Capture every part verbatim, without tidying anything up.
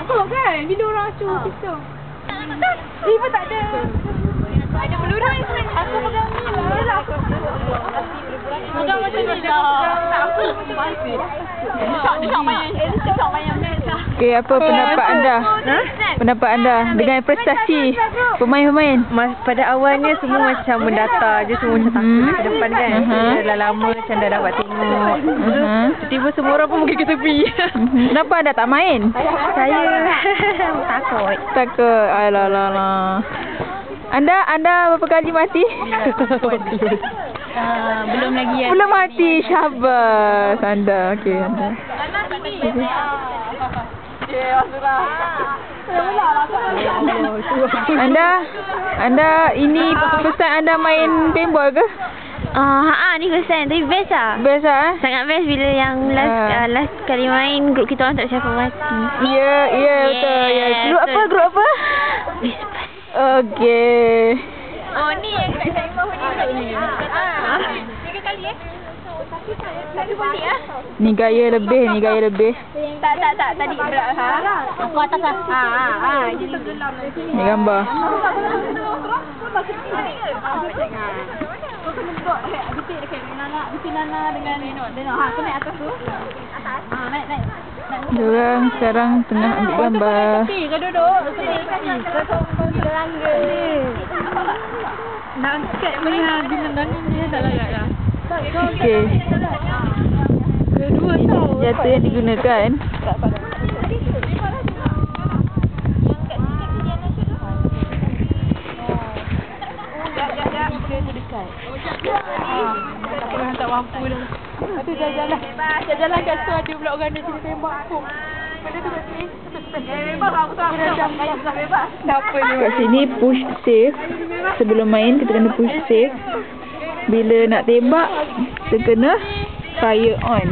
takut kan bila orang acuh pisau. Eh pun tak ada. Ada peluru yang sebenarnya. Aku pegang ni lah. Pegang macam ni lah. Aku masih. Dia main. Dia main match. Okey, apa pendapat anda? Ha? Pendapat anda dengan prestasi pemain-pemain? Mas, pada awalnya semua macam mendata je, semua macam takut ke depan kan. Uh-huh. Dah lama macam dah dapat tengok. Uh-huh. Tiba-tiba semua orang pun mungkin ke tepi. Uh-huh. Kenapa anda tak main? Saya takut. Takut. Alah alah alah. Anda anda berapa kali mati? Uh, belum lagi ya. Belum mati. Syabas anda. Okey anda. Anda anda ini first time anda main paintball ke? Ah, uh, ha ni first time tapi best ah. Best ah. Sangat best bila yang last Uh. uh, last kali main grup kita orang tak siapa mati. Ya, ya betul. Ya. Grup apa? Grup apa? Bispas. Okey. Oh ni yang kat saya mahu ni. Ah. Tiga kali eh. Satu balik ah. Ni gaya lebih, ni gaya lebih. Tak tak tak tadi berat ha. Aku atas ah. Ha ha ha. Jadi tenggelam nanti. Ni gambar. Kau kena buat dekat dekat Nana, dekat Nana dengan Denok. Denok ha, kau naik atas tu. Atas. Ha, naik naik. Diorang sekarang tengah ambil gambar. Tepi kau duduk. Tepi. Terangga ni. Nak angkat punya binatang ni tak layak lah. Okey. Kedua Ini tau. senjata yang digunakan. Tak mampu dah. Ada jalan-jalan. Jalan-jalan kat situ ada pula orang dia sini tembak aku. Pada tu kat sini. Bebas aku tak ada bebas. Apa ni? Kat sini push save. Sebelum main kita kena push save. Bila nak tembak kita kena fire on.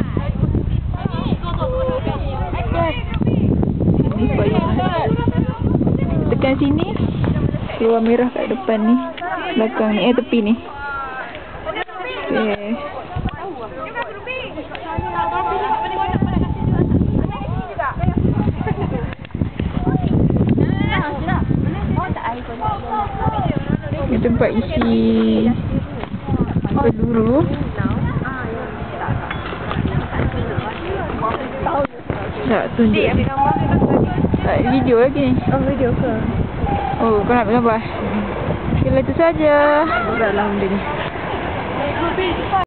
Sini fire on. Tekan sini. Keluar merah kat depan ni. Belakang ni. Eh tepi ni. Okay. Ini tempat isi peluru. Tak tunjuk. Tak video lagi ni. Oh, video ke? Oh, kau nak ambil gambar? Okay, itu saja. Beratlah benda ni.